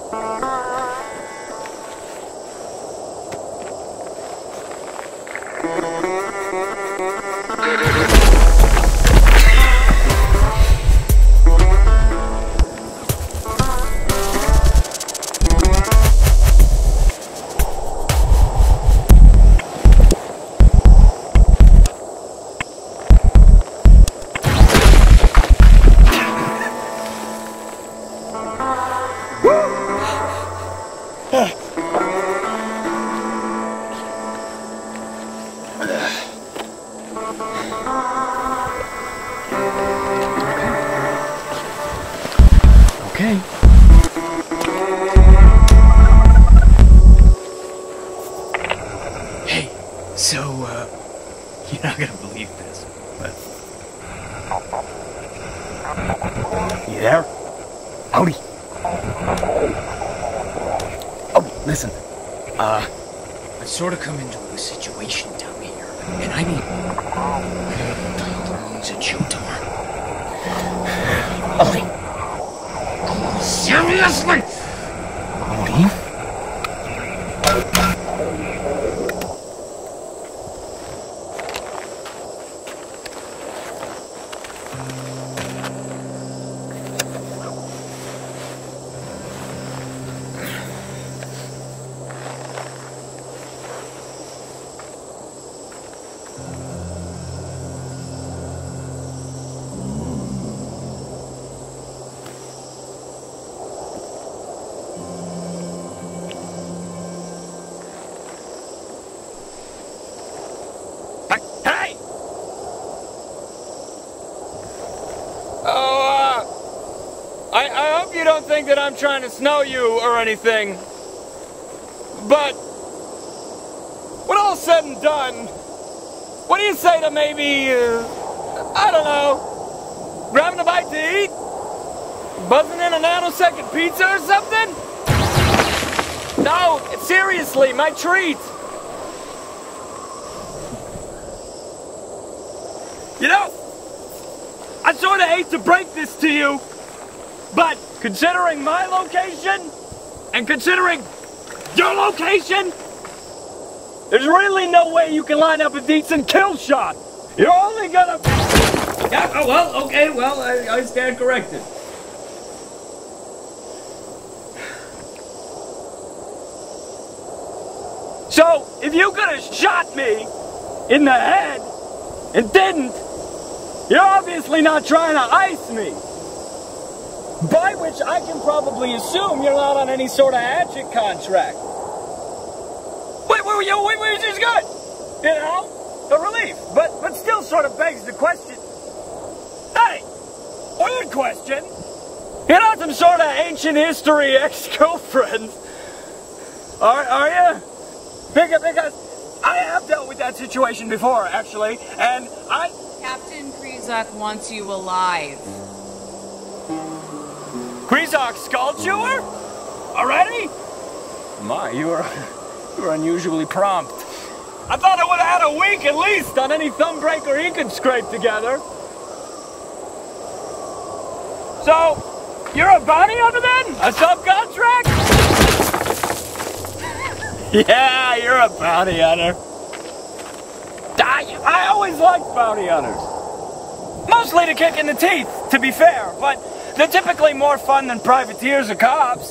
Okay. Hey, so, you're not gonna believe this, but... You there? Howdy. Oh, listen. I've sort of come into a situation down here, and I need... Dial the rooms at Showtime. Ollie! Seriously? Ollie? I hope you don't think that I'm trying to snow you or anything. But, when all's said and done, what do you say to maybe, I don't know, grabbing a bite to eat? Buzzing in a nanosecond pizza or something? No, seriously, my treat. You know, I sort of hate to break this to you, but considering my location and considering your location, there's really no way you can line up a decent kill shot. You're only gonna... Yeah, oh, well, okay, well, I stand corrected. So, if you could have shot me in the head and didn't, you're obviously not trying to ice me. By which I can probably assume you're not on any sort of hatchet contract. Wait, which is good. You know, a relief. But still sort of begs the question. Hey, weird question. You're not some sort of ancient history ex-girlfriend. Are you? Because I have dealt with that situation before, actually, and Captain Kreezak wants you alive. Kreezak skull chewer? Already? My, you were unusually prompt. I thought I would have had a week at least on any thumb breaker he could scrape together. So, you're a bounty hunter then? A subcontract? Yeah, you're a bounty hunter. I always liked bounty hunters. Mostly to kick in the teeth, to be fair, but they're typically more fun than privateers or cops.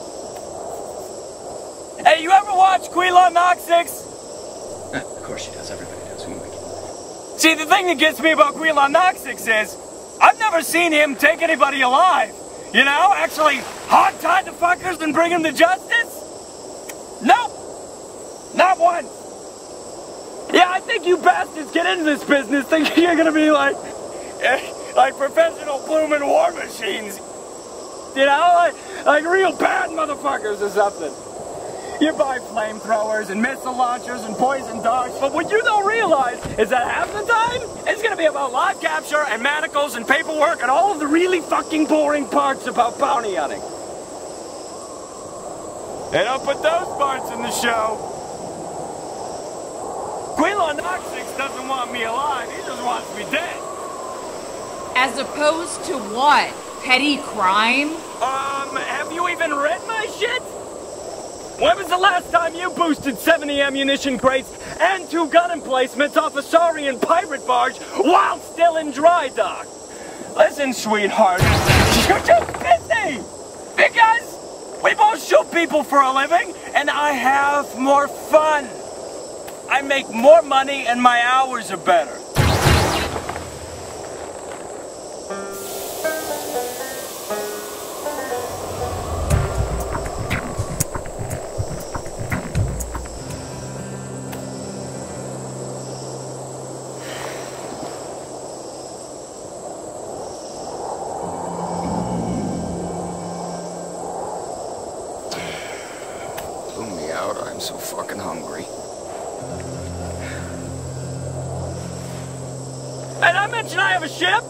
Hey, you ever watch Quilon Noxix? Of course she does, everybody does. Who am I? See, the thing that gets me about Quilon Noxix is, I've never seen him take anybody alive. You know, actually hog-tie the fuckers and bring them to justice? Nope. Not one. Yeah, I think you bastards get into this business thinking you're gonna be like professional bloomin' war machines. You know, like real bad motherfuckers or something. You buy flamethrowers and missile launchers and poison darts, but what you don't realize is that half the time, it's gonna be about live capture and manacles and paperwork and all of the really fucking boring parts about bounty hunting. They don't put those parts in the show. Quilon Noxix doesn't want me alive, he just wants me dead. As opposed to what? Petty crime? Have you even read my shit? When was the last time you boosted 70 ammunition crates and 2 gun emplacements off a Saurian pirate barge while still in dry dock? Listen, sweetheart, you're too busy! Because we both shoot people for a living, and I have more fun. I make more money, and my hours are better. I'm so fucking hungry. And I mentioned I have a ship?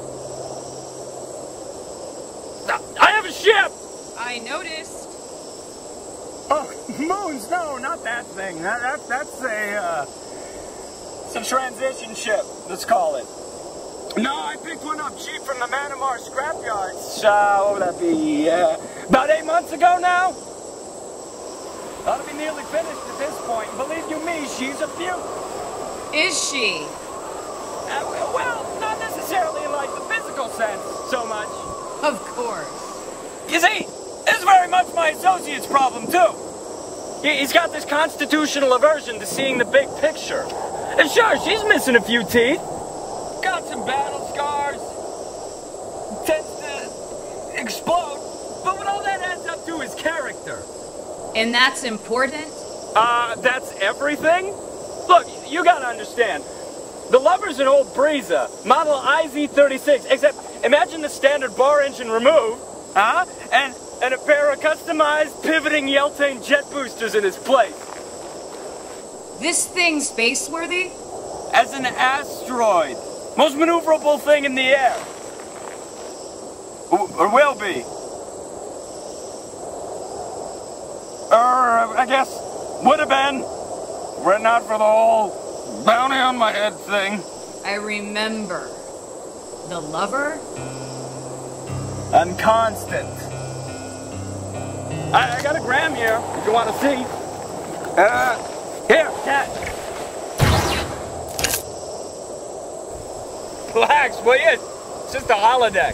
I have a ship! I noticed. Oh, moons, no, not that thing. That's it's a transition ship, let's call it. No, I picked one up cheap from the Manamar scrapyards. What would that be? About 8 months ago now? Ought to be nearly finished at this point. Believe you me, she's a beaut. Is she? Well, not necessarily in like the physical sense so much. Of course. You see, this is very much my associate's problem too. He's got this constitutional aversion to seeing the big picture. And sure, she's missing a few teeth. Got some battle scars. Tends to explode. But what all that adds up to is character. And that's important? That's everything? Look, you gotta understand. The Lover's an old Breeza, model IZ36, except imagine the standard bar engine removed, and a pair of customized pivoting Yeltane jet boosters in its place. This thing's space-worthy? As an asteroid. Most maneuverable thing in the air. Or will be. I guess would have been. Were it not for the whole bounty on my head thing. I remember. The Lover? I'm constant. I got a gram here, if you want to see. Here, cat. Relax, will you? It's just a holodeck.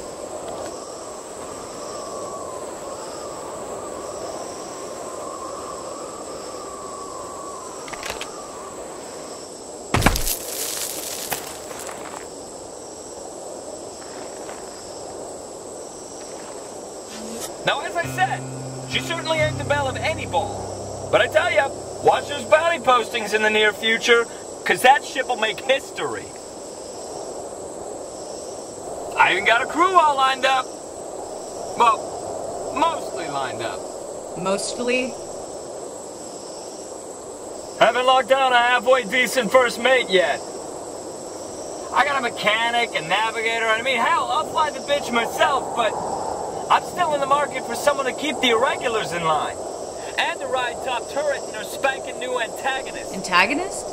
Now, as I said, she certainly ain't the belle of any ball. But I tell ya, watch those bounty postings in the near future, because that ship will make history. I even got a crew all lined up. Well, mostly lined up. Mostly? Haven't locked down a halfway decent first mate yet. I got a mechanic, a navigator, and I mean, hell, I'll fly the bitch myself, but I'm still in the market for someone to keep the irregulars in line. And to ride top turret in their spanking new antagonist. Antagonist?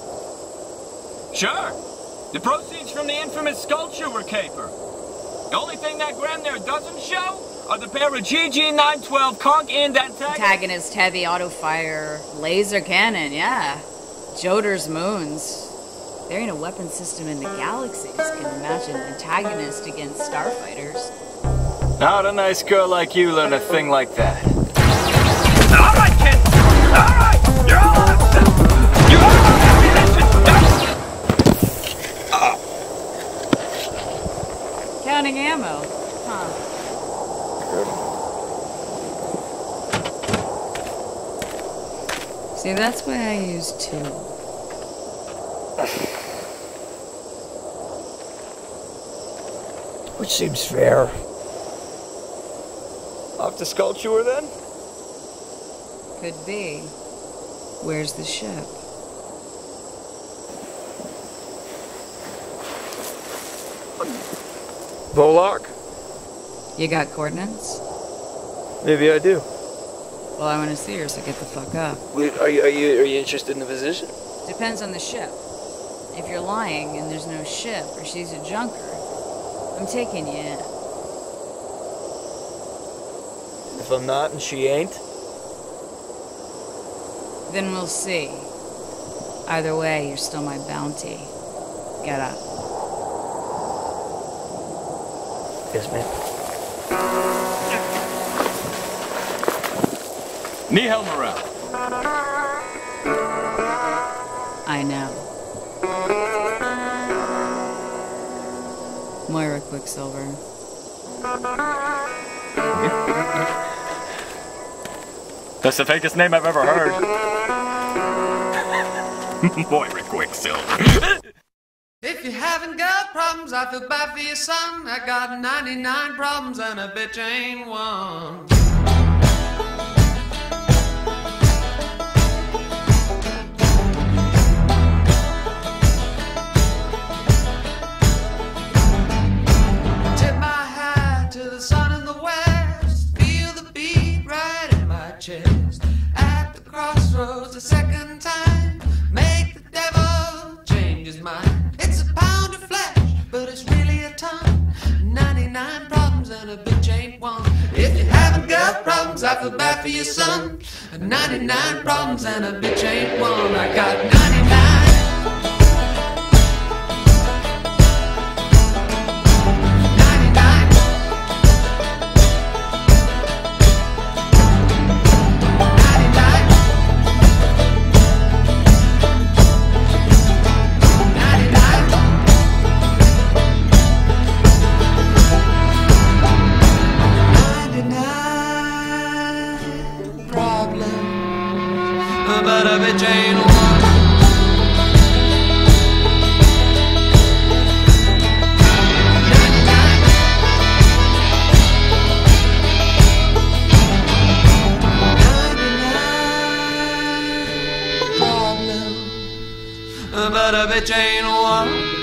Sure. The proceeds from the infamous sculpture were caper. The only thing that gram there doesn't show are the pair of GG912 conk-end antagonists. Antagonist, heavy auto-fire, laser cannon, yeah. Joder's moons. There ain't a weapon system in the galaxies can match an antagonist against starfighters. How'd a nice girl like you learn a thing like that? All right, kid! All right! You're all on! You're all on ammunition! Counting ammo, huh? See, that's why I use 2. Which seems fair. Off to sculpture her then? Could be. Where's the ship? Volark? You got coordinates? Maybe I do. Well, I want to see her, so get the fuck up. Are you interested in the position? Depends on the ship. If you're lying and there's no ship, or she's a junker, I'm taking you in. If I'm not and she ain't? Then we'll see. Either way, you're still my bounty. Get up. Yes, ma'am. Nihel Morel. I know. Moira Quicksilver. That's the fakest name I've ever heard. Moira Quicksilver. If you haven't got problems, I feel bad for your son. I got 99 problems and a bitch ain't one. Tip my hat to the sun in the west. Feel the beat right in my chest. At the crossroads the second time. Make the devil change his mind. It's a pound of flesh, but it's really a ton. 99 problems and a bitch ain't one. If you haven't got problems, I feel bad for your son. 99 problems and a bitch ain't one. I got 99. But a bitch ain't one. But a bitch ain't one.